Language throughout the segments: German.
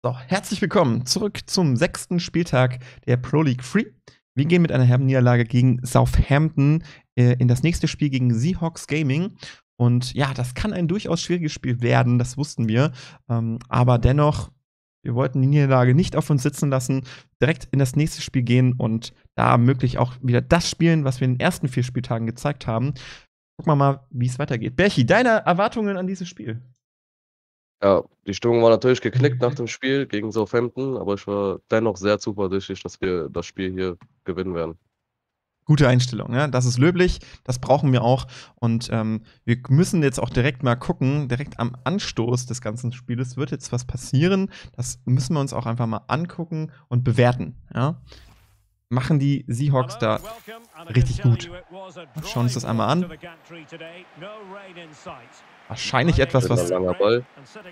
So, herzlich willkommen zurück zum 6. Spieltag der Pro League Free. Wir gehen mit einer herben Niederlage gegen Southampton in das nächste Spiel gegen Seahawks Gaming. Und ja, das kann ein durchaus schwieriges Spiel werden, das wussten wir. Aber dennoch, wir wollten die Niederlage nicht auf uns sitzen lassen, direkt in das nächste Spiel gehen und da möglich auch wieder das spielen, was wir in den ersten 4 Spieltagen gezeigt haben. Gucken wir mal, wie es weitergeht. Berchi, deine Erwartungen an dieses Spiel? Ja, die Stimmung war natürlich geknickt nach dem Spiel gegen Southampton, aber ich war dennoch sehr zuversichtlich, dass wir das Spiel hier gewinnen werden. Gute Einstellung, ja. Das ist löblich, das brauchen wir auch. Und wir müssen jetzt auch direkt mal gucken, direkt am Anstoß des ganzen Spieles wird jetzt was passieren. Das müssen wir uns auch einfach mal angucken und bewerten, ja. Machen die Seahawks da richtig gut. Schauen wir uns das einmal an. Wahrscheinlich etwas, was. Langer Ball.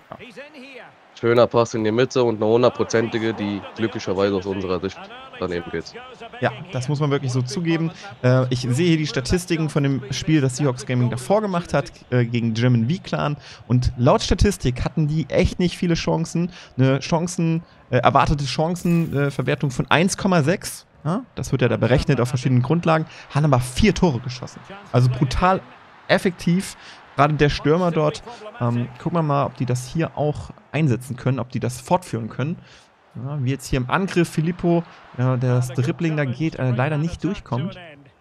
Schöner Pass in die Mitte und eine 100%ige, die glücklicherweise aus unserer Sicht daneben geht. Ja, das muss man wirklich so zugeben. Ich sehe hier die Statistiken von dem Spiel, das Seahawks Gaming davor gemacht hat, gegen German V-Clan. Und laut Statistik hatten die echt nicht viele Chancen. Eine erwartete Chancenverwertung von 1,6. Ja, das wird ja da berechnet auf verschiedenen Grundlagen. Haben aber 4 Tore geschossen. Also brutal effektiv. Gerade der Stürmer dort. Gucken wir mal, ob die das hier auch einsetzen können, ob die das fortführen können. Ja, wie jetzt hier im Angriff Filippo, der das Dribbling da geht, leider nicht durchkommt.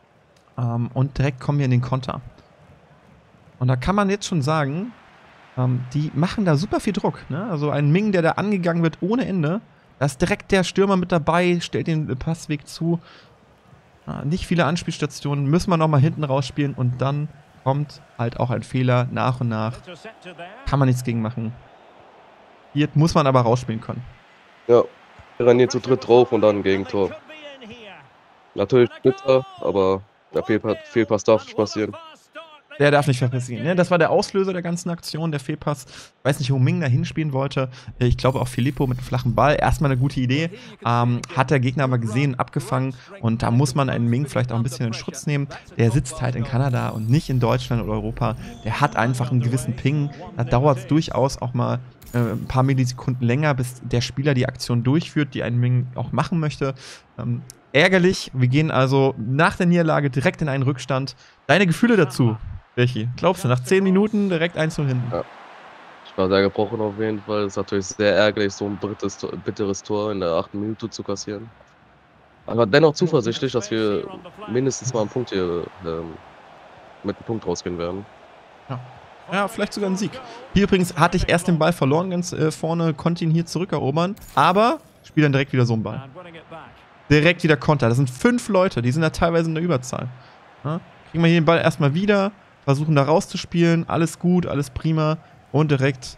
Und direkt kommen wir in den Konter. Und da kann man jetzt schon sagen, die machen da super viel Druck. Ne? Also ein Ming, der da angegangen wird ohne Ende. Da ist direkt der Stürmer mit dabei, stellt den Passweg zu. Nicht viele Anspielstationen, müssen wir nochmal hinten rausspielen und dann kommt halt auch ein Fehler nach und nach. Kann man nichts gegen machen. Hier muss man aber rausspielen können. Ja, wir rennen hier zu dritt drauf und dann ein Gegentor. Natürlich bitter, aber der Fehlpass darf nicht passieren. Der darf nicht passieren. Ne? Das war der Auslöser der ganzen Aktion, der Fehlpass. Ich weiß nicht, wo Ming da hinspielen wollte. Ich glaube auch Filippo mit einem flachen Ball. Erstmal eine gute Idee. Hat der Gegner aber gesehen, abgefangen. Und da muss man einen Ming vielleicht auch ein bisschen in Schutz nehmen. Der sitzt halt in Kanada und nicht in Deutschland oder Europa. Der hat einfach einen gewissen Ping. Da dauert es durchaus auch mal ein paar Millisekunden länger, bis der Spieler die Aktion durchführt, die ein Ming auch machen möchte. Ärgerlich. Wir gehen also nach der Niederlage direkt in einen Rückstand. Deine Gefühle dazu? Welche? Glaubst du, nach 10 Minuten direkt 1-0 hinten? Ja. Ich war sehr gebrochen auf jeden Fall. Es ist natürlich sehr ärgerlich, so ein bitteres Tor in der 8. Minute zu kassieren. Aber dennoch zuversichtlich, dass wir mindestens mal einen Punkt hier mit einem Punkt rausgehen werden. Ja, vielleicht sogar einen Sieg. Hier übrigens hatte ich erst den Ball verloren, ganz vorne, konnte ihn hier zurückerobern, aber spiele dann direkt wieder so einen Ball. Direkt wieder Konter. Das sind 5 Leute, die sind da teilweise in der Überzahl. Ja? Kriegen wir hier den Ball erstmal wieder, versuchen da rauszuspielen, alles gut, alles prima und direkt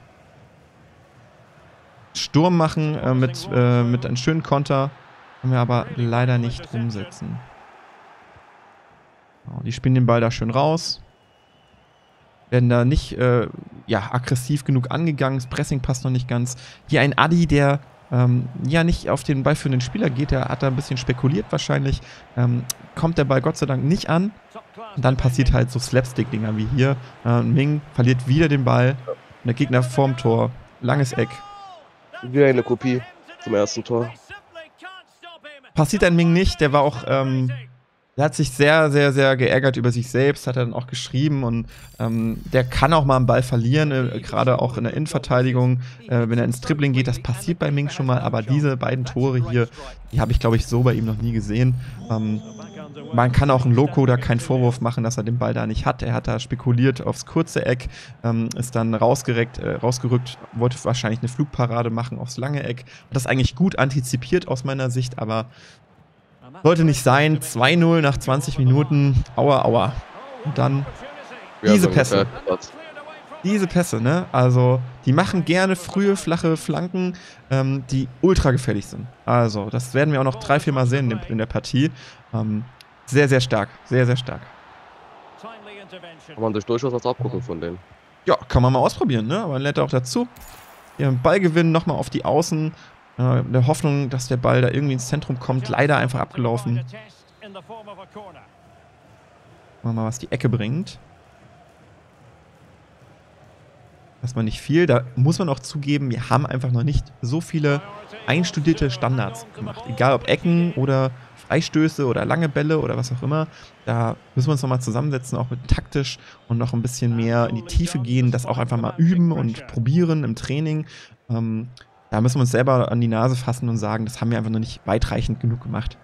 Sturm machen mit einem schönen Konter. Können wir aber leider nicht umsetzen. Die spielen den Ball da schön raus. Werden da nicht aggressiv genug angegangen. Das Pressing passt noch nicht ganz. Hier ein Adi, der nicht auf den ballführenden Spieler geht. Der hat da ein bisschen spekuliert wahrscheinlich. Kommt der Ball Gott sei Dank nicht an. Und dann passiert halt so Slapstick-Dinger wie hier. Ming verliert wieder den Ball. Und der Gegner vorm Tor. Langes Eck. Wieder eine Kopie zum ersten Tor. Passiert ein Ming nicht. Der war auch der hat sich sehr, sehr, sehr geärgert über sich selbst, hat er dann auch geschrieben. Und der kann auch mal einen Ball verlieren, gerade auch in der Innenverteidigung, wenn er ins Dribbling geht. Das passiert bei Ming schon mal, aber diese beiden Tore hier, die habe ich, glaube ich, so bei ihm noch nie gesehen. Man kann auch ein Loco da keinen Vorwurf machen, dass er den Ball da nicht hat. Er hat da spekuliert aufs kurze Eck, ist dann rausgerückt, wollte wahrscheinlich eine Flugparade machen aufs lange Eck. Hat das eigentlich gut antizipiert aus meiner Sicht, aber sollte nicht sein. 2-0 nach 20 Minuten. Aua, aua. Und dann diese Pässe. Diese Pässe, ne? Also, die machen gerne frühe, flache Flanken, die ultra gefährlich sind. Also, das werden wir auch noch 3-4 Mal sehen in der Partie. Sehr, sehr stark. Sehr, sehr stark. Kann man sich durchaus was abgucken von denen. Ja, kann man mal ausprobieren, ne? Aber lernt auch dazu. Hier Ballgewinn nochmal auf die Außen. In der Hoffnung, dass der Ball da irgendwie ins Zentrum kommt. Leider einfach abgelaufen. Gucken wir mal, was die Ecke bringt. erstmal nicht viel. Da muss man auch zugeben, wir haben einfach noch nicht so viele einstudierte Standards gemacht. Egal ob Ecken oder Freistöße oder lange Bälle oder was auch immer. Da müssen wir uns nochmal zusammensetzen, auch mit taktisch und noch ein bisschen mehr in die Tiefe gehen, das auch einfach mal üben und probieren im Training. Da müssen wir uns selber an die Nase fassen und sagen, das haben wir einfach noch nicht weitreichend genug gemacht.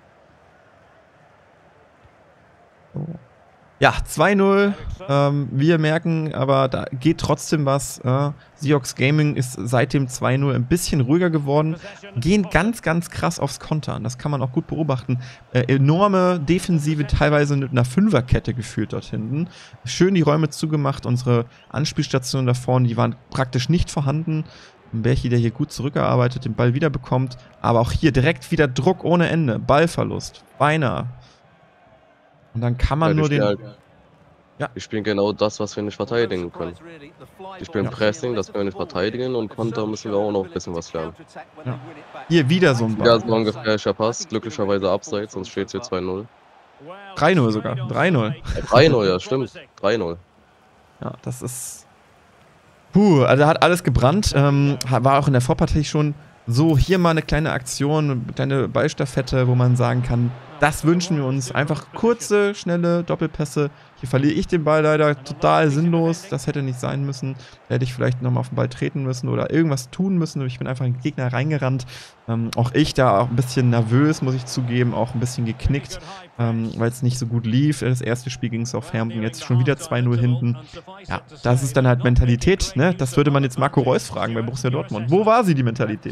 So. Ja, 2-0. Wir merken, aber da geht trotzdem was. Seahawks Gaming ist seit dem 2-0 ein bisschen ruhiger geworden. Gehen ganz, ganz krass aufs Kontern. Das kann man auch gut beobachten. Enorme Defensive, teilweise mit einer Fünferkette geführt dort hinten. Schön die Räume zugemacht. Unsere Anspielstationen da vorne, die waren praktisch nicht vorhanden. Berchi, der hier gut zurückgearbeitet, den Ball wieder bekommt. Aber auch hier direkt wieder Druck ohne Ende. Ballverlust. Beinahe. Und dann kann man nur den... Ja. Wir spielen genau das, was wir nicht verteidigen können. Wir spielen Pressing, das können wir nicht verteidigen, und Konter müssen wir auch noch ein bisschen was lernen. Ja. Hier wieder so ein Ball. Ja, so ein gefährlicher Pass, glücklicherweise abseits, sonst steht es hier 2-0. 3-0 sogar, 3-0. 3-0, ja, stimmt. 3-0. Ja, das ist... also hat alles gebrannt. War auch in der Vorpartie schon so, hier mal eine kleine Aktion, eine kleine Ballstaffette, wo man sagen kann, das wünschen wir uns. Einfach kurze, schnelle Doppelpässe. Hier verliere ich den Ball leider total sinnlos. Das hätte nicht sein müssen. Da hätte ich vielleicht nochmal auf den Ball treten müssen oder irgendwas tun müssen. Ich bin einfach in den Gegner reingerannt. Auch ich da auch ein bisschen nervös, muss ich zugeben. Auch ein bisschen geknickt, weil es nicht so gut lief. Das erste Spiel ging es auf Hampton, jetzt schon wieder 2-0 hinten. Ja, das ist dann halt Mentalität. Ne? Das würde man jetzt Marco Reus fragen bei Borussia Dortmund. Wo war sie, die Mentalität?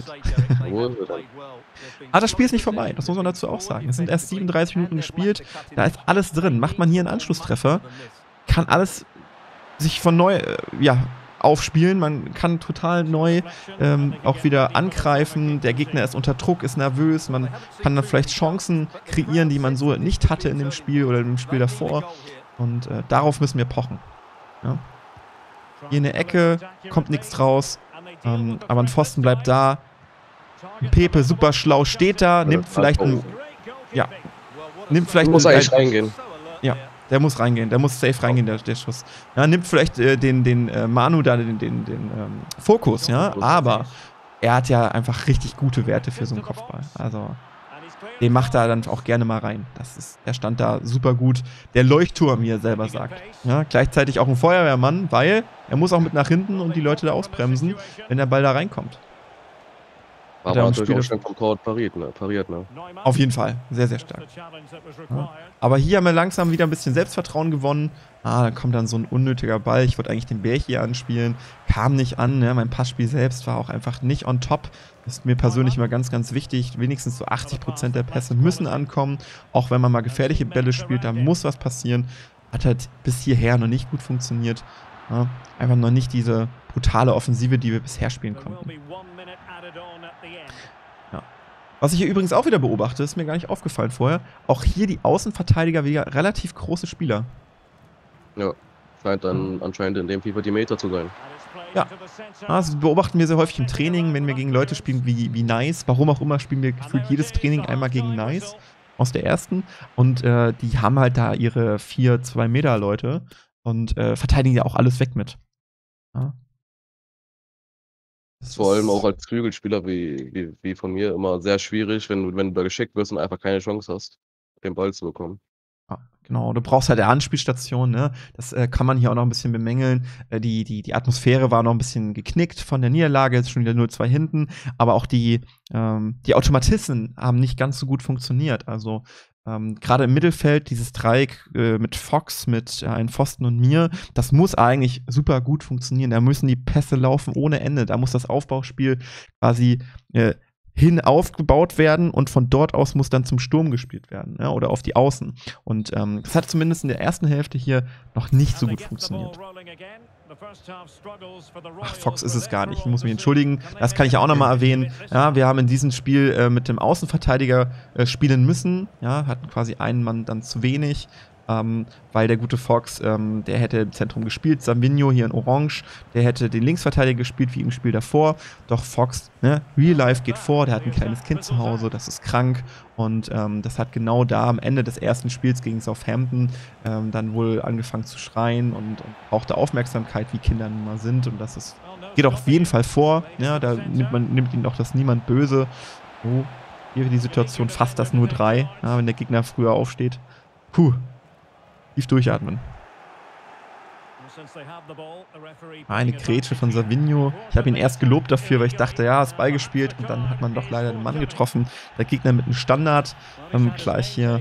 Aber das Spiel ist nicht vorbei, das muss man dazu auch sagen. Es sind erst 37 Minuten gespielt, da ist alles drin. Macht man hier einen Anschlusstreffer, kann alles sich von neu aufspielen. Man kann total neu auch wieder angreifen. Der Gegner ist unter Druck, ist nervös. Man kann dann vielleicht Chancen kreieren, die man so nicht hatte in dem Spiel oder im Spiel davor. Und darauf müssen wir pochen. Ja. Hier in der Ecke kommt nichts raus, aber ein Pfosten bleibt da. Pepe, super schlau, steht da, nimmt vielleicht einen... Ja, nimmt vielleicht... Muss eigentlich reingehen. Ja, der muss reingehen, der muss safe reingehen, der Schuss. Ja, nimmt vielleicht den Manu da, den Fokus, ja, aber er hat ja einfach richtig gute Werte für so einen Kopfball. Also, den macht er dann auch gerne mal rein. Der stand da super gut. Der Leuchtturm, wie er selber sagt. Ja, gleichzeitig auch ein Feuerwehrmann, weil er muss auch mit nach hinten und die Leute da ausbremsen, wenn der Ball da reinkommt. Aber natürlich auch schon vom Tor pariert, ne? Auf jeden Fall. Sehr, sehr stark. Ja. Aber hier haben wir langsam wieder ein bisschen Selbstvertrauen gewonnen. Dann kommt dann so ein unnötiger Ball. Ich wollte eigentlich den Berg hier anspielen. Kam nicht an. Ne? Mein Passspiel selbst war auch einfach nicht on top. Das ist mir persönlich immer ganz, ganz wichtig. Wenigstens so 80% der Pässe müssen ankommen. Auch wenn man mal gefährliche Bälle spielt, da muss was passieren. Hat halt bis hierher noch nicht gut funktioniert. Ja? Einfach noch nicht diese brutale Offensive, die wir bisher spielen konnten. Ja. Was ich hier übrigens auch wieder beobachte, ist mir gar nicht aufgefallen vorher, auch hier die Außenverteidiger wieder relativ große Spieler. Ja, scheint dann anscheinend in dem FIFA die Meter zu sein. Ja, das beobachten wir sehr häufig im Training, wenn wir gegen Leute spielen wie Nice. Warum auch immer spielen wir gefühlt jedes Training einmal gegen Nice aus der ersten. Und die haben halt da ihre 4-2 Meter Leute und verteidigen ja auch alles weg mit. Ja. Vor allem auch als Flügelspieler wie von mir immer sehr schwierig, wenn du da geschickt wirst und einfach keine Chance hast, den Ball zu bekommen. Ja, genau, du brauchst halt eine Anspielstation, ne? Das kann man hier auch noch ein bisschen bemängeln. Die Atmosphäre war noch ein bisschen geknickt von der Niederlage, jetzt schon wieder 0-2 hinten, aber auch die Automatismen haben nicht ganz so gut funktioniert. Also gerade im Mittelfeld, dieses Dreieck mit Fox, mit einem Pfosten und mir, das muss eigentlich super gut funktionieren. Da müssen die Pässe laufen ohne Ende. Da muss das Aufbauspiel quasi hin aufgebaut werden und von dort aus muss dann zum Sturm gespielt werden, ja, oder auf die Außen. Und das hat zumindest in der ersten Hälfte hier noch nicht so gut funktioniert. Ach, Fox ist es gar nicht, ich muss mich entschuldigen. Das kann ich auch nochmal erwähnen. Ja, wir haben in diesem Spiel mit dem Außenverteidiger spielen müssen. Ja, hatten quasi einen Mann dann zu wenig. weil der gute Fox, der hätte im Zentrum gespielt, Savinho hier in Orange, der hätte den Linksverteidiger gespielt, wie im Spiel davor, doch Fox, ne, Real Life geht vor, der hat ein kleines Kind zu Hause, das ist krank und das hat genau da am Ende des ersten Spiels gegen Southampton dann wohl angefangen zu schreien und brauchte Aufmerksamkeit, wie Kinder nun mal sind und das ist, geht auch auf jeden Fall vor, ja, da nimmt ihn auch das niemand böse. Oh, hier die Situation, fast das nur 3, ja, wenn der Gegner früher aufsteht. Puh, tief durchatmen. Eine Grätsche von Savinho. Ich habe ihn erst gelobt dafür, weil ich dachte, ja, ist Ball gespielt und dann hat man doch leider den Mann getroffen. Der Gegner mit einem Standard. Gleich hier.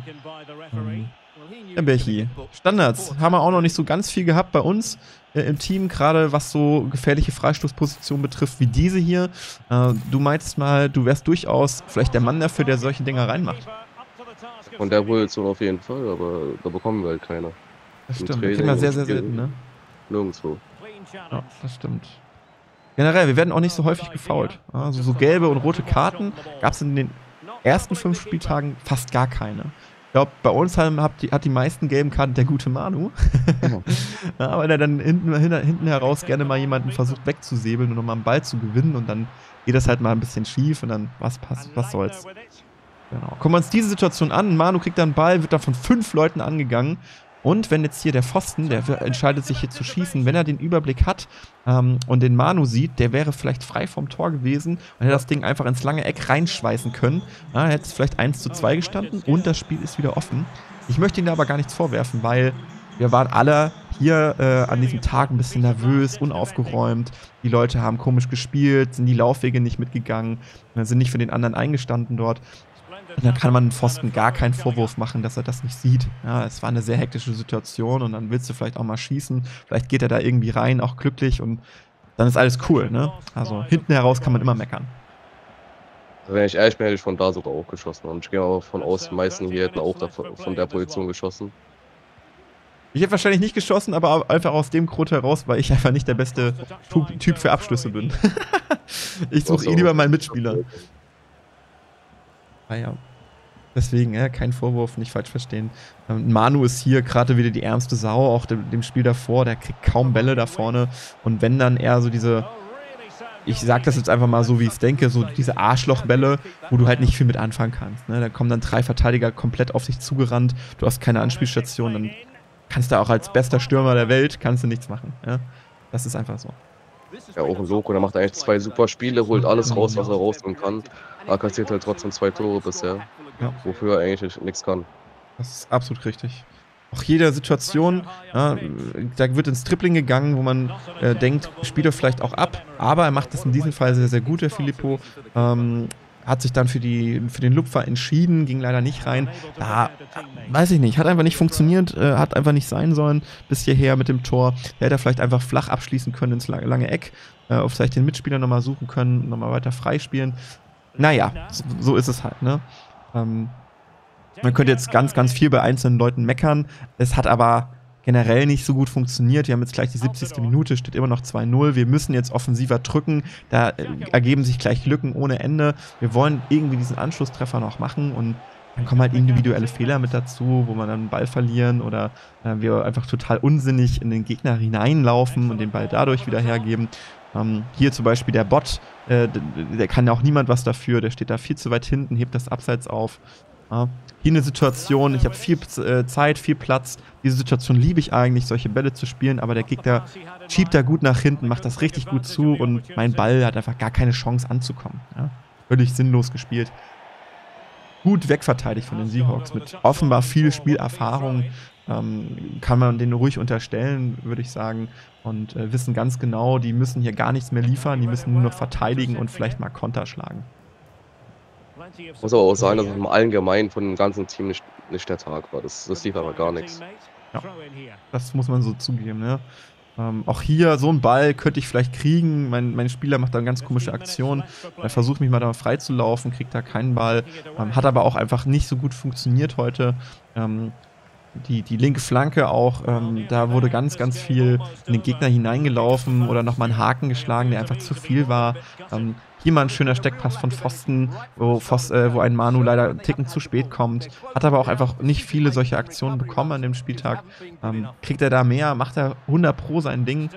Bechi. Standards haben wir auch noch nicht so ganz viel gehabt bei uns im Team, gerade was so gefährliche Freistoßpositionen betrifft, wie diese hier. Du meinst mal, du wärst durchaus vielleicht der Mann dafür, der solche Dinger reinmacht. Von der Position auf jeden Fall, aber da bekommen wir halt keiner. Das stimmt, das kriegen wir sehr, sehr selten, ne? Nirgendwo. Ja, das stimmt. Generell, wir werden auch nicht so häufig gefoult. Also so gelbe und rote Karten gab es in den ersten 5 Spieltagen fast gar keine. Ich glaube, bei uns hat die meisten gelben Karten der gute Manu. Ja, weil er dann hinten heraus gerne mal jemanden versucht wegzusäbeln und nochmal einen Ball zu gewinnen und dann geht das halt mal ein bisschen schief und dann was soll's. Genau. Gucken wir uns diese Situation an. Manu kriegt dann einen Ball, wird dann von 5 Leuten angegangen. Und wenn jetzt hier der Pfosten, der entscheidet sich hier zu schießen, wenn er den Überblick hat und den Manu sieht, der wäre vielleicht frei vom Tor gewesen und hätte das Ding einfach ins lange Eck reinschweißen können. Ja, hätte es vielleicht 1:2 gestanden und das Spiel ist wieder offen. Ich möchte ihm da aber gar nichts vorwerfen, weil wir waren alle hier an diesem Tag ein bisschen nervös, unaufgeräumt. Die Leute haben komisch gespielt, sind die Laufwege nicht mitgegangen, sind nicht für den anderen eingestanden dort. Und dann kann man den Pfosten gar keinen Vorwurf machen, dass er das nicht sieht. Ja, es war eine sehr hektische Situation und dann willst du vielleicht auch mal schießen. Vielleicht geht er da irgendwie rein, auch glücklich und dann ist alles cool, ne? Also hinten heraus kann man immer meckern. Wenn ich ehrlich bin, hätte ich von da sogar auch geschossen. Und ich gehe auch von aus, die meisten hier hätten auch von der Position geschossen. Ich hätte wahrscheinlich nicht geschossen, aber einfach aus dem Grund heraus, weil ich einfach nicht der beste Typ für Abschlüsse bin. Ich suche lieber meinen Mitspieler. Ah ja. Deswegen, kein Vorwurf, nicht falsch verstehen. Manu ist hier gerade wieder die ärmste Sau, auch dem Spiel davor, der kriegt kaum Bälle da vorne. Und wenn dann eher so diese, ich sag das jetzt einfach mal so, wie ich es denke, so diese Arschlochbälle, wo du halt nicht viel mit anfangen kannst. Ne? Da kommen dann 3 Verteidiger komplett auf dich zugerannt, du hast keine Anspielstation, dann kannst du auch als bester Stürmer der Welt, kannst du nichts machen. Ja? Das ist einfach so. Ja, auch ein Loco, der macht eigentlich 2 super Spiele, holt alles raus, was er rausholen kann. Aber kassiert halt trotzdem 2 Tore bisher. Ja. Wofür er eigentlich nichts kann. Das ist absolut richtig. Auch jede Situation, ja, da wird ins Tripling gegangen, wo man denkt, spielt er vielleicht auch ab. Aber er macht das in diesem Fall sehr, sehr gut, der Filippo. Hat sich dann für den Lupfer entschieden, ging leider nicht rein. Da, weiß ich nicht, hat einfach nicht funktioniert, hat einfach nicht sein sollen bis hierher mit dem Tor. Der hätte vielleicht einfach flach abschließen können ins lange Eck, auf vielleicht den Mitspieler nochmal suchen können, nochmal weiter freispielen. Naja, so ist es halt, ne? Man könnte jetzt ganz, ganz viel bei einzelnen Leuten meckern. Es hat aber generell nicht so gut funktioniert. Wir haben jetzt gleich die 70. Minute, steht immer noch 2:0. Wir müssen jetzt offensiver drücken. Da ergeben sich gleich Lücken ohne Ende. Wir wollen irgendwie diesen Anschlusstreffer noch machen und dann kommen halt individuelle Fehler mit dazu, wo man dann einen Ball verlieren oder wir einfach total unsinnig in den Gegner hineinlaufen und den Ball dadurch wieder hergeben. Hier zum Beispiel der Bot, der kann ja auch niemand was dafür, der steht da viel zu weit hinten, hebt das Abseits auf. Hier eine Situation, ich habe viel Zeit, viel Platz. Diese Situation liebe ich eigentlich, solche Bälle zu spielen, aber der Gegner schiebt da gut nach hinten, macht das richtig gut zu und mein Ball hat einfach gar keine Chance anzukommen. Ja? Völlig sinnlos gespielt. Gut wegverteidigt von den Seahawks mit offenbar viel Spielerfahrung. Kann man denen ruhig unterstellen, würde ich sagen. Und wissen ganz genau, die müssen hier gar nichts mehr liefern, die müssen nur noch verteidigen und vielleicht mal Konter schlagen. Ich muss aber auch sagen, dass es im Allgemeinen von dem ganzen Team nicht der Tag war. Das lief aber gar nichts. Ja, das muss man so zugeben. Ne? Auch hier, so einen Ball könnte ich vielleicht kriegen. Mein Spieler macht da eine ganz komische Aktion. Er versucht mich mal da frei zu laufen, kriegt da keinen Ball. Hat aber auch einfach nicht so gut funktioniert heute. die linke Flanke auch, da wurde ganz, ganz viel in den Gegner hineingelaufen oder nochmal einen Haken geschlagen, der einfach zu viel war. Hier mal ein schöner Steckpass von Pfosten, wo ein Manu leider einen Ticken zu spät kommt. Hat aber auch einfach nicht viele solche Aktionen bekommen an dem Spieltag. Kriegt er da mehr, macht er 100 Pro sein Ding.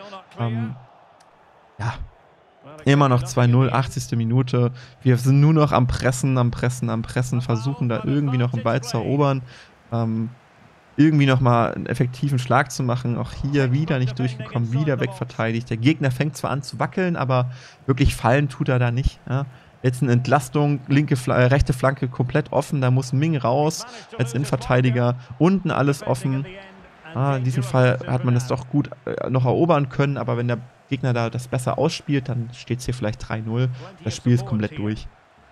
Ja, immer noch 2-0, 80. Minute. Wir sind nur noch am Pressen, versuchen da irgendwie noch einen Ball zu erobern. Irgendwie nochmal einen effektiven Schlag zu machen. Auch hier wieder nicht durchgekommen, wieder wegverteidigt. Der Gegner fängt zwar an zu wackeln, aber wirklich fallen tut er da nicht. Ja. Jetzt eine Entlastung, rechte Flanke komplett offen, da muss Ming raus als Innenverteidiger. Unten alles offen. In diesem Fall hat man es doch gut noch erobern können, aber wenn der Gegner da das besser ausspielt, dann steht es hier vielleicht 3-0. Das Spiel ist komplett durch.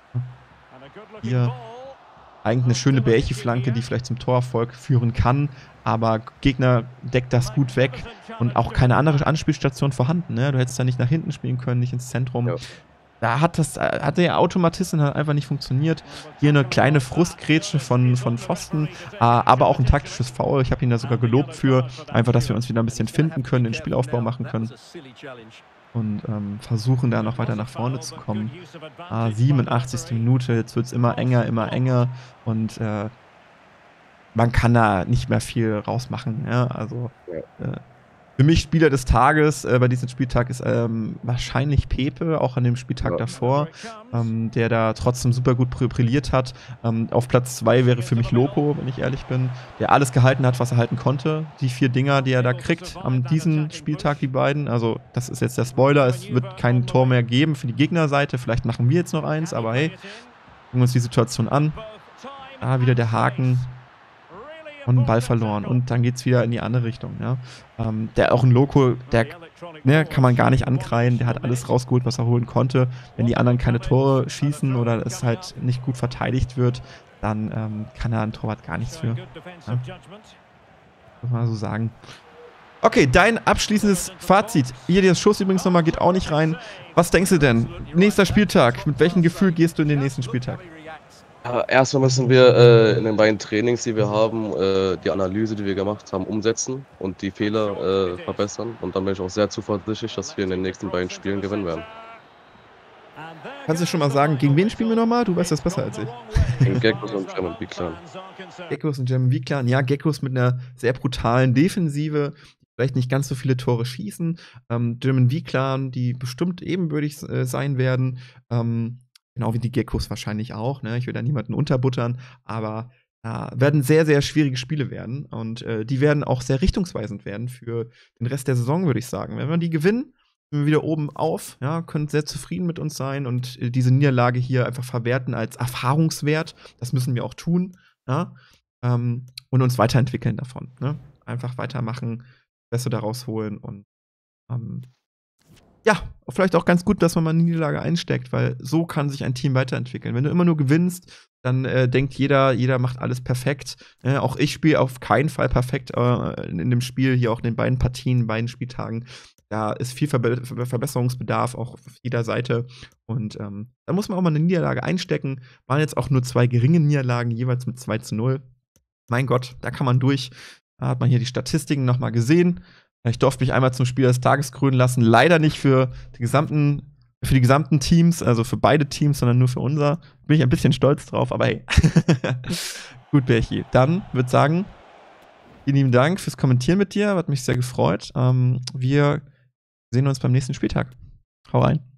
Hier eigentlich eine schöne Bärchi-Flanke, die vielleicht zum Torerfolg führen kann, aber Gegner deckt das gut weg und auch keine andere Anspielstation vorhanden. Ne? Du hättest da nicht nach hinten spielen können, nicht ins Zentrum. Ja. Da hat der Automatismus halt einfach nicht funktioniert. Hier eine kleine Frustgrätsche von Pfosten, aber auch ein taktisches Foul. Ich habe ihn da sogar gelobt für, einfach, dass wir uns wieder ein bisschen finden können, den Spielaufbau machen können. Und versuchen da noch weiter nach vorne zu kommen. 87. Minute, jetzt wird es immer enger und man kann da nicht mehr viel rausmachen. Ja? Also für mich Spieler des Tages bei diesem Spieltag ist wahrscheinlich Pepe, auch an dem Spieltag davor, der da trotzdem super gut brilliert hat. Auf Platz 2 wäre für mich Loco, wenn ich ehrlich bin, der alles gehalten hat, was er halten konnte. Die 4 Dinger, die er da kriegt an diesem Spieltag, die beiden. Also das ist jetzt der Spoiler, es wird kein Tor mehr geben für die Gegnerseite. Vielleicht machen wir jetzt noch eins, aber hey, gucken wir uns die Situation an. Wieder der Haken. Und einen Ball verloren. Und dann geht es wieder in die andere Richtung. Ja. Der auch ein Loco, der kann man gar nicht ankreien. Der hat alles rausgeholt, was er holen konnte. Wenn die anderen keine Tore schießen oder es halt nicht gut verteidigt wird, dann kann er ein Torwart gar nichts für. Ja. Muss man so sagen. Okay, dein abschließendes Fazit. Hier, der Schuss übrigens nochmal geht auch nicht rein. Was denkst du denn? Nächster Spieltag. Mit welchem Gefühl gehst du in den nächsten Spieltag? Erstmal müssen wir in den beiden Trainings, die wir haben, die Analyse, die wir gemacht haben, umsetzen und die Fehler verbessern. Und dann bin ich auch sehr zuversichtlich, dass wir in den nächsten beiden Spielen gewinnen werden. Kannst du schon mal sagen, gegen wen spielen wir nochmal? Du weißt das besser als ich. Gegen Geckos und German V-Clan. Geckos und German V-Clan. Ja, Geckos mit einer sehr brutalen Defensive, die vielleicht nicht ganz so viele Tore schießen. German V-Clan, die bestimmt ebenbürtig sein werden. Genau wie die Geckos wahrscheinlich auch. Ne? Ich will da niemanden unterbuttern, aber werden sehr, sehr schwierige Spiele werden. Und die werden auch sehr richtungsweisend werden für den Rest der Saison, würde ich sagen. Wenn wir die gewinnen, sind wir wieder oben auf, ja, können sehr zufrieden mit uns sein und diese Niederlage hier einfach verwerten als Erfahrungswert. Das müssen wir auch tun. Ja? Und uns weiterentwickeln davon. Ne? Einfach weitermachen, Beste daraus holen und ja, vielleicht auch ganz gut, dass man mal eine Niederlage einsteckt, weil so kann sich ein Team weiterentwickeln. Wenn du immer nur gewinnst, dann denkt jeder macht alles perfekt. Auch ich spiele auf keinen Fall perfekt in dem Spiel, hier auch in den beiden Partien, beiden Spieltagen. Da ist viel Verbesserungsbedarf auch auf jeder Seite. Und da muss man auch mal eine Niederlage einstecken. Waren jetzt auch nur 2 geringe Niederlagen, jeweils mit 2-0. Mein Gott, da kann man durch. Da hat man hier die Statistiken nochmal gesehen. Ich durfte mich einmal zum Spieler des Tages krönen lassen. Leider nicht für die gesamten Teams, also für beide Teams, sondern nur für unser. Bin ich ein bisschen stolz drauf, aber hey. Gut, Bärchi. Dann würde ich sagen, vielen lieben Dank fürs Kommentieren mit dir. Hat mich sehr gefreut. Wir sehen uns beim nächsten Spieltag. Hau rein.